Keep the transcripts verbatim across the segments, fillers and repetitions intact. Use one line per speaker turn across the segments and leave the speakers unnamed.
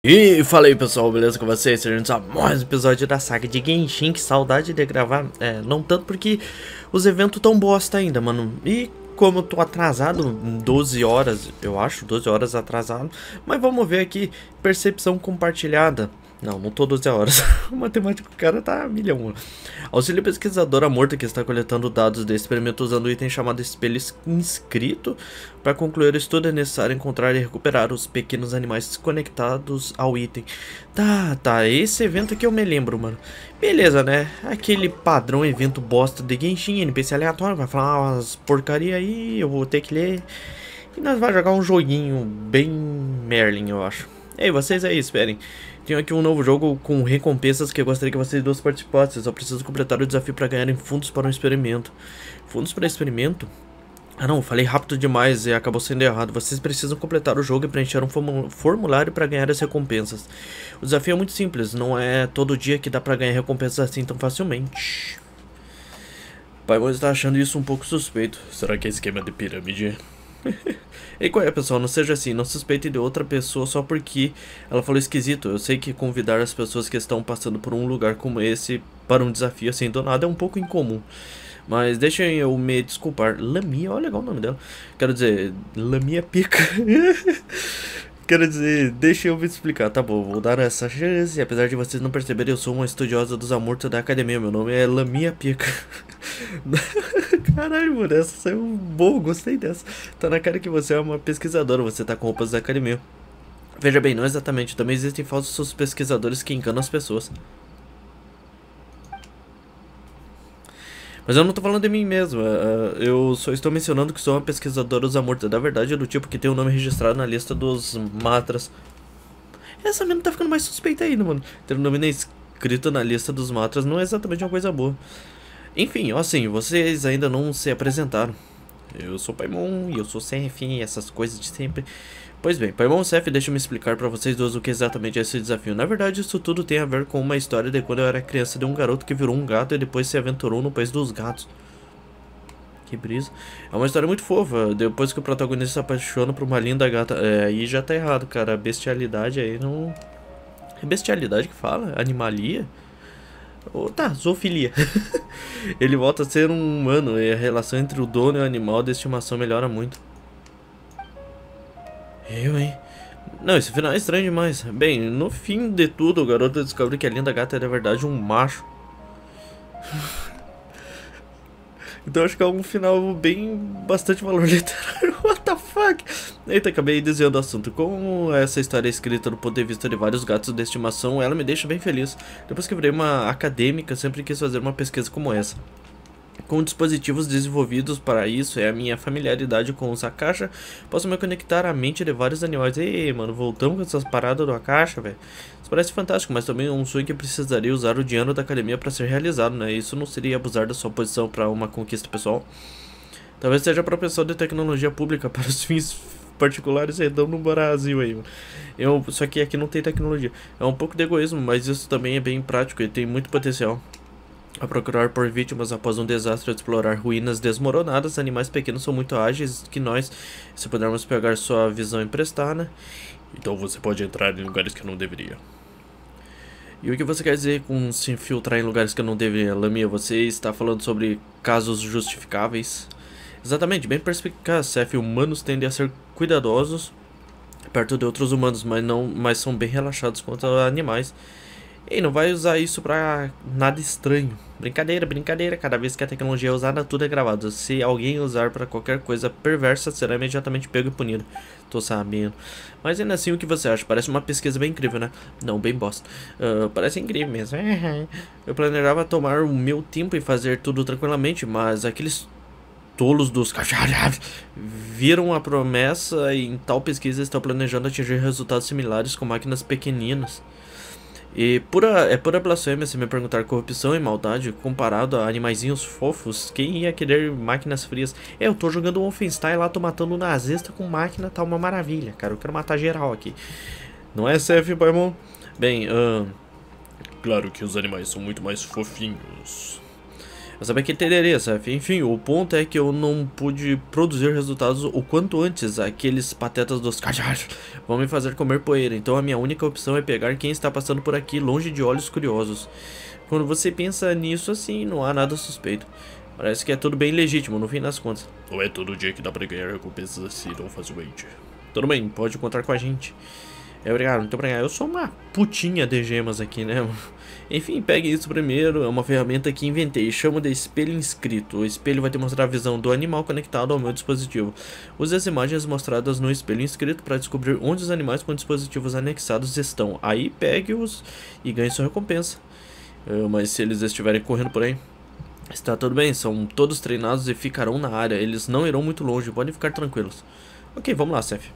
E fala aí pessoal, beleza com vocês? Sejam a mais um episódio da saga de Genshin. Que saudade de gravar, é, não tanto porque os eventos tão bosta ainda, mano. E como eu tô atrasado, doze horas, eu acho, doze horas atrasado. Mas vamos ver aqui, percepção compartilhada. Não, não tô doze horas. O matemático do cara tá a milhão, mano. Auxílio pesquisadora morta que está coletando dados desse experimento usando o item chamado espelho inscrito. Para concluir o estudo é necessário encontrar e recuperar os pequenos animais conectados ao item. Tá, tá, esse evento aqui eu me lembro, mano. Beleza, né? Aquele padrão evento bosta de Genshin, N P C aleatório, vai falar umas porcaria aí, eu vou ter que ler. E nós vamos jogar um joguinho bem Merlin, eu acho. Ei, vocês aí, esperem. Tenho aqui um novo jogo com recompensas que eu gostaria que vocês dois participassem. Só preciso completar o desafio para ganharem fundos para um experimento. Fundos para experimento? Ah não, falei rápido demais e acabou sendo errado. Vocês precisam completar o jogo e preencher um formulário para ganhar as recompensas. O desafio é muito simples, não é todo dia que dá para ganhar recompensas assim tão facilmente. Paimon está achando isso um pouco suspeito. Será que é esquema de pirâmide? E qual é, pessoal? Não seja assim, não suspeite de outra pessoa só porque ela falou esquisito. Eu sei que convidar as pessoas que estão passando por um lugar como esse para um desafio assim do nada é um pouco incomum. Mas deixem eu me desculpar. Lamia, olha legal o nome dela. Quero dizer, Lamia Pica. Quero dizer, deixa eu me explicar, tá bom, vou dar essa chance. Apesar de vocês não perceberem, eu sou uma estudiosa dos amortos da academia. Meu nome é Lamia Pica. Caralho, mano, essa saiu boa, gostei dessa. Tá na cara que você é uma pesquisadora, você tá com roupas da academia. Veja bem, não exatamente, também existem falsos pesquisadores que enganam as pessoas. Mas eu não tô falando de mim mesmo, uh, eu só estou mencionando que sou uma pesquisadora dos amortos. Da verdade é do tipo que tem o nome registrado na lista dos matras. Essa mesmo tá ficando mais suspeita ainda, mano. Ter o nome nem escrito na lista dos matras não é exatamente uma coisa boa. Enfim, ó assim, vocês ainda não se apresentaram. Eu sou Paimon e eu sou Seth, essas coisas de sempre. Pois bem, Paimon e Seth, deixa eu me explicar pra vocês dois o que exatamente é esse desafio. Na verdade, isso tudo tem a ver com uma história de quando eu era criança de um garoto que virou um gato e depois se aventurou no país dos gatos. Que brisa. É uma história muito fofa. Depois que o protagonista se apaixona por uma linda gata... É, aí já tá errado, cara. A bestialidade aí não... É bestialidade que fala? Animalia? Oh, tá, zoofilia. Ele volta a ser um humano e a relação entre o dono e o animal de estimação melhora muito. Eu, hein? Não, esse final é estranho demais. Bem, no fim de tudo, o garoto descobre que a linda gata é na verdade um macho. Então acho que é um final bem... bastante valor literário. What the fuck? Eita, acabei desviando o assunto. Como essa história é escrita do ponto de vista de vários gatos de estimação, ela me deixa bem feliz. Depois que virei uma acadêmica, sempre quis fazer uma pesquisa como essa. Com dispositivos desenvolvidos para isso e a minha familiaridade com os Akasha, posso me conectar à mente de vários animais. Ei, mano, voltamos com essas paradas do Akasha, velho. Isso parece fantástico, mas também é um sonho que precisaria usar o dinheiro da academia para ser realizado, né? Isso não seria abusar da sua posição para uma conquista pessoal. Talvez seja propensão de tecnologia pública para os fins particulares redão no Brasil aí, mano. Eu, só que aqui não tem tecnologia. É um pouco de egoísmo, mas isso também é bem prático e tem muito potencial. A procurar por vítimas após um desastre ou explorar ruínas desmoronadas, animais pequenos são muito ágeis que nós, se pudermos pegar sua visão emprestada. Então você pode entrar em lugares que eu não deveria. E o que você quer dizer com se infiltrar em lugares que eu não deveria? Lamia, você está falando sobre casos justificáveis? Exatamente, bem perspicaz, Seth. Humanos tendem a ser cuidadosos perto de outros humanos, mas, não, mas são bem relaxados quanto a animais. E não vai usar isso pra nada estranho. Brincadeira, brincadeira. Cada vez que a tecnologia é usada, tudo é gravado. Se alguém usar pra qualquer coisa perversa, será imediatamente pego e punido. Tô sabendo. Mas ainda assim, o que você acha? Parece uma pesquisa bem incrível, né? Não, bem bosta. Uh, parece incrível mesmo. Eu planejava tomar o meu tempo e fazer tudo tranquilamente, mas aqueles tolos dos cachorros viram a promessa e em tal pesquisa estão planejando atingir resultados similares com máquinas pequeninas. E pura, é pura blasfêmia se me perguntar corrupção e maldade comparado a animaizinhos fofos. Quem ia querer máquinas frias? É, eu tô jogando Wolfenstein lá, tô matando um nazista com máquina, tá uma maravilha, cara. Eu quero matar geral aqui. Não é, Seth, Paimon? Bem, uh, claro que os animais são muito mais fofinhos. Eu sabia que entenderia, Seth. Enfim, o ponto é que eu não pude produzir resultados o quanto antes. Aqueles patetas dos cajas vão me fazer comer poeira. Então a minha única opção é pegar quem está passando por aqui, longe de olhos curiosos. Quando você pensa nisso assim, não há nada suspeito. Parece que é tudo bem legítimo, no fim das contas. Não é todo dia que dá pra ganhar recompensas assim, não facilmente. Tudo bem, pode contar com a gente. É, obrigado, muito obrigado. Eu sou uma putinha de gemas aqui, né? Enfim, pegue isso primeiro. É uma ferramenta que inventei. Chamo de espelho inscrito. O espelho vai te mostrar a visão do animal conectado ao meu dispositivo. Use as imagens mostradas no espelho inscrito para descobrir onde os animais com dispositivos anexados estão. Aí pegue-os e ganhe sua recompensa. Uh, mas se eles estiverem correndo por aí, está tudo bem. São todos treinados e ficarão na área. Eles não irão muito longe. Podem ficar tranquilos. Ok, vamos lá, Seth.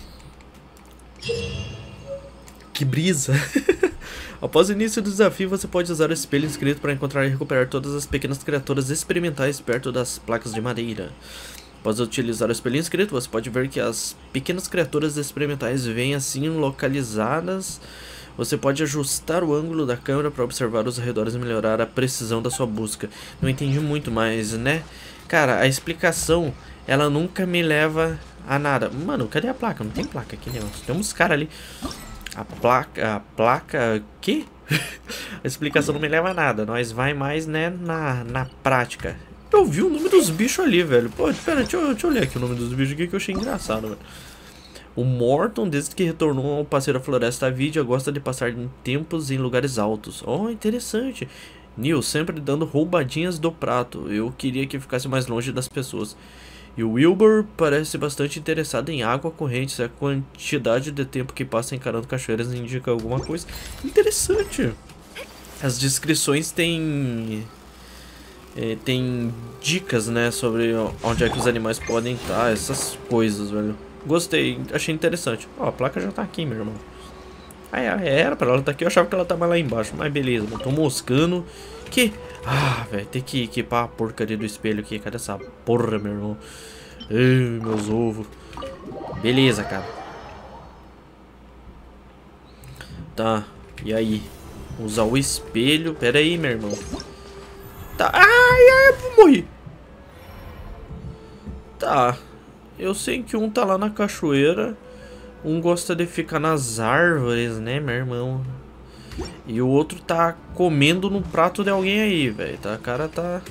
Que brisa. Após o início do desafio, você pode usar o espelho inscrito para encontrar e recuperar todas as pequenas criaturas experimentais perto das placas de madeira. Após utilizar o espelho inscrito, você pode ver que as pequenas criaturas experimentais vêm assim localizadas. Você pode ajustar o ângulo da câmera para observar os arredores e melhorar a precisão da sua busca. Não entendi muito, mas né? Cara, a explicação, ela nunca me leva a nada. Mano, cadê a placa? Não tem placa aqui, né? Tem uns caras ali. A placa, a placa, que? A explicação não me leva a nada. Nós vai mais, né, na, na prática. Eu vi o nome dos bichos ali, velho. Pô, pera, deixa eu, deixa eu ler aqui o nome dos bichos aqui que eu achei engraçado, velho. O Morton, desde que retornou ao passeio da floresta Vidia, gosta de passar tempos em lugares altos. Oh, interessante. Neil, sempre dando roubadinhas do prato. Eu queria que ficasse mais longe das pessoas. E o Wilbur parece bastante interessado em água corrente. Se a quantidade de tempo que passa encarando cachoeiras indica alguma coisa interessante. As descrições têm é, tem dicas, né, sobre onde é que os animais podem estar, essas coisas, velho. Gostei, achei interessante. Ó, a placa já tá aqui, meu irmão. Ah, é, era pra ela estar aqui, eu achava que ela tava lá embaixo. Mas beleza, mano, tô moscando. Que? Ah, velho, tem que equipar a porcaria do espelho aqui. Cadê essa porra, meu irmão? Ai, meus ovos. Beleza, cara. Tá, e aí? Usar o espelho. Pera aí, meu irmão. Tá, ai, ai, eu morri. Tá, eu sei que um tá lá na cachoeira. Um gosta de ficar nas árvores, né, meu irmão? E o outro tá comendo no prato de alguém aí, velho. Tá, o cara tá...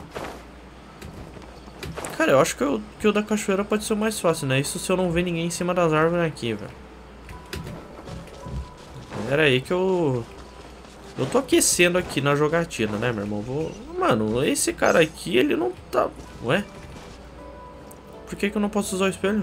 Cara, eu acho que, eu, que o da cachoeira pode ser o mais fácil, né? Isso se eu não ver ninguém em cima das árvores aqui, velho. Pera aí que eu... Eu tô aquecendo aqui na jogatina, né, meu irmão? Vou... Mano, esse cara aqui, ele não tá... Ué? Por que que eu não posso usar o espelho?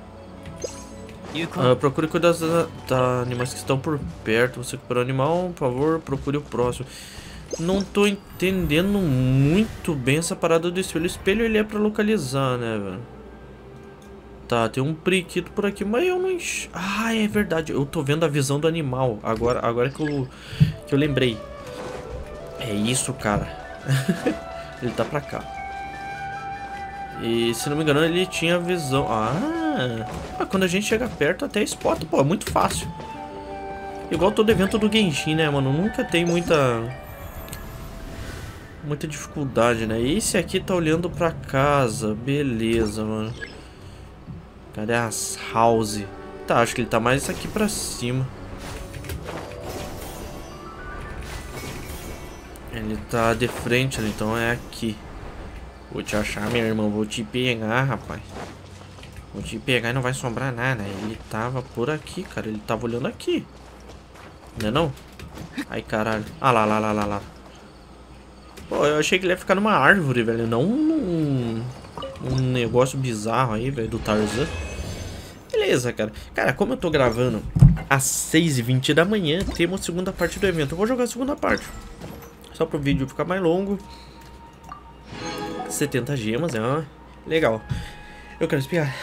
Uh, procure cuidar dos da animais que estão por perto. Você recuperou o animal, por favor, procure o próximo. Não tô entendendo muito bem essa parada do espelho. O espelho ele é pra localizar, né, velho? Tá, tem um periquito por aqui, mas eu não enx... Ah, é verdade, eu tô vendo a visão do animal. Agora, agora que, eu, que eu lembrei. É isso, cara. Ele tá pra cá. E se não me engano ele tinha visão. Ah, ah, quando a gente chega perto até spot, pô, é muito fácil. Igual todo evento do Genshin, né, mano? Nunca tem muita Muita dificuldade, né? Esse aqui tá olhando pra casa. Beleza, mano. Cadê as house? Tá, acho que ele tá mais aqui pra cima. Ele tá de frente, então é aqui. Vou te achar, meu irmão. Vou te pegar, rapaz. Vou te pegar e não vai sobrar nada. Ele tava por aqui, cara. Ele tava olhando aqui. Não é não? Ai, caralho. Ah lá, lá, lá, lá, lá. Pô, eu achei que ele ia ficar numa árvore, velho. Não num... Um negócio bizarro aí, velho, do Tarzan. Beleza, cara. Cara, como eu tô gravando às seis e vinte da manhã, temos a segunda parte do evento. Eu vou jogar a segunda parte. Só pro vídeo ficar mais longo. setenta gemas, é uma... legal. Eu quero espiar.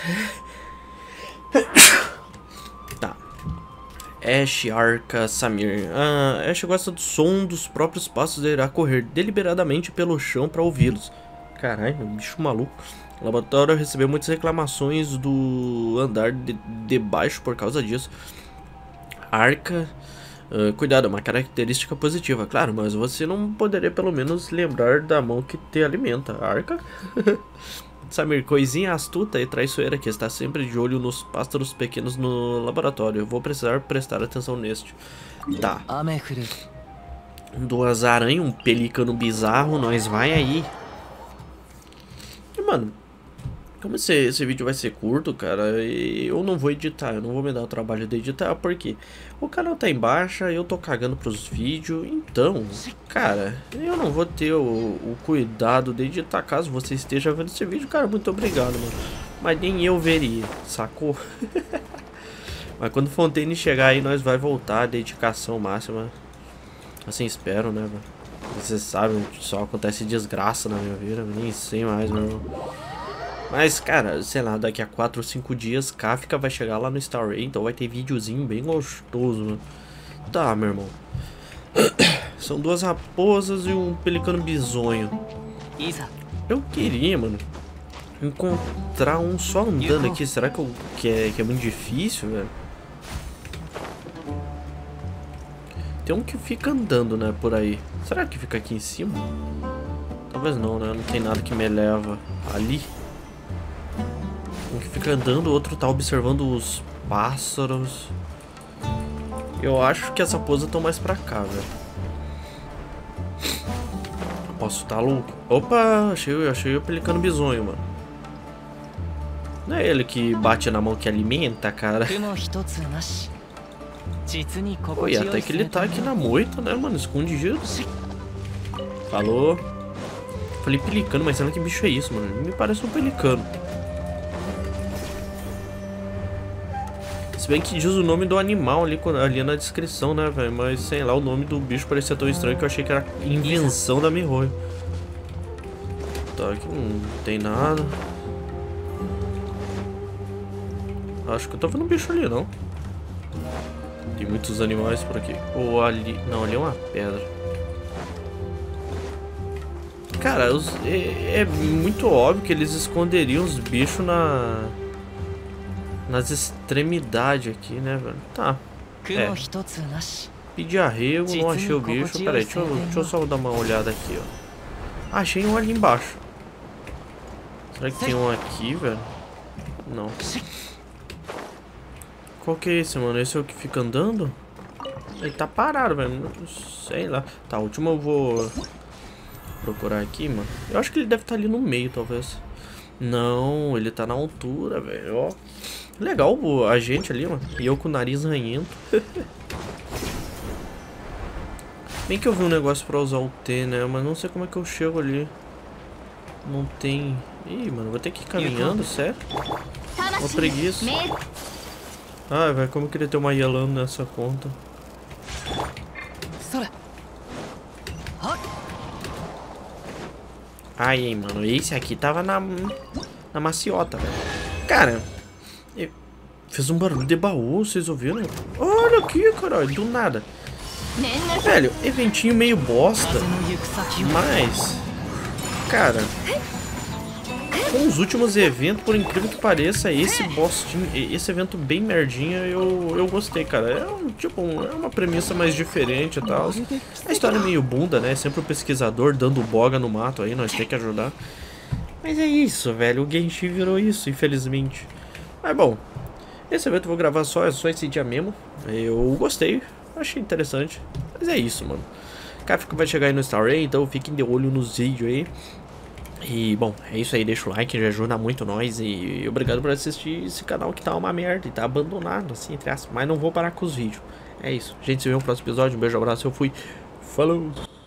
Tá. Ash, Arca, Samir. Ah, Ash gosta do som dos próprios passos e irá correr deliberadamente pelo chão para ouvi-los. Caralho, bicho maluco. O laboratório recebeu muitas reclamações do andar de, de baixo por causa disso. Arca Uh, cuidado, é uma característica positiva, claro, mas você não poderia pelo menos lembrar da mão que te alimenta, Arca? Samir, coisinha astuta e traiçoeira que está sempre de olho nos pássaros pequenos no laboratório. Eu vou precisar prestar atenção neste. Tá. Duas aranhas, um pelicano bizarro, nós vai aí. E, mano, como esse, esse vídeo vai ser curto, cara, eu não vou editar, eu não vou me dar o trabalho de editar, porque o canal tá em baixa, eu tô cagando pros vídeos, então, cara, eu não vou ter o, o cuidado de editar caso você esteja vendo esse vídeo, cara, muito obrigado, mano. Mas nem eu veria, sacou? Mas quando o Fontaine chegar aí, nós vai voltar a dedicação máxima. Assim espero, né, velho? Vocês sabem, só acontece desgraça na minha vida, nem sei mais, meu. Mas, cara, sei lá, daqui a quatro ou cinco dias, Kafka vai chegar lá no Star Rail, então vai ter videozinho bem gostoso, mano. Tá, meu irmão. São duas raposas e um pelicano bizonho. Eu queria, mano, encontrar um só andando aqui. Será que, eu, que, é, que é muito difícil, velho? Tem um que fica andando, né, por aí. Será que fica aqui em cima? Talvez não, né? Não tem nada que me leva ali. Um que fica andando, o outro tá observando os pássaros. Eu acho que essa pose tá mais pra cá, velho. Posso estar louco? Opa, achei, achei o pelicano bizonho, mano. Não é ele que bate na mão que alimenta, cara? Oi, até que ele tá aqui na moita, né, mano? Escondido. Falou. Falei pelicano, mas será que bicho é isso, mano? Me parece um pelicano. Se bem que diz o nome do animal ali, ali na descrição, né, velho? Mas sei lá, o nome do bicho parecia tão estranho que eu achei que era invenção da Mihoyo. Tá, aqui não tem nada. Acho que eu tô vendo um bicho ali, não. Tem muitos animais por aqui. Ou ali... Não, ali é uma pedra. Cara, os... é, é muito óbvio que eles esconderiam os bichos na... nas extremidades aqui, né, velho? Tá. É. Pedi arrego, não achei o bicho. Pera aí, deixa eu, deixa eu só dar uma olhada aqui, ó. Achei um ali embaixo. Será que tem um aqui, velho? Não. Qual que é esse, mano? Esse é o que fica andando? Ele tá parado, velho. Sei lá. Tá, o último eu vou procurar aqui, mano. Eu acho que ele deve estar ali no meio, talvez. Não, ele tá na altura, velho. Ó. Legal a gente ali, mano. E eu com o nariz ranhento. Bem que eu vi um negócio pra usar o T, né? Mas não sei como é que eu chego ali. Não tem... Ih, mano, vou ter que ir caminhando, sério? Uma preguiça. Ai, velho, como eu queria ter uma Yelano nessa conta. Ai, hein, mano, esse aqui tava na, na maciota, velho. Cara, fez um barulho de baú, vocês ouviram? Olha aqui, caralho, do nada. Velho, eventinho meio bosta. Mas, cara, com os últimos eventos, por incrível que pareça, esse bostinho, esse evento bem merdinha, eu, eu gostei, cara. É um, tipo, um, é uma premissa mais diferente e tal. A história é meio bunda, né? Sempre o pesquisador dando boga no mato aí, nós temos que ajudar. Mas é isso, velho. O Genshin virou isso, infelizmente. Mas bom, esse evento eu vou gravar só, só esse dia mesmo. Eu gostei, achei interessante. Mas é isso, mano. Kafka vai chegar aí no Star Rail, então fiquem de olho nos vídeos aí. E, bom, é isso aí, deixa o like, já ajuda muito nós. E obrigado por assistir esse canal que tá uma merda e tá abandonado, assim, entre aspas. Mas não vou parar com os vídeos. É isso, a gente se vê no próximo episódio, um beijo, abraço, eu fui. Falou!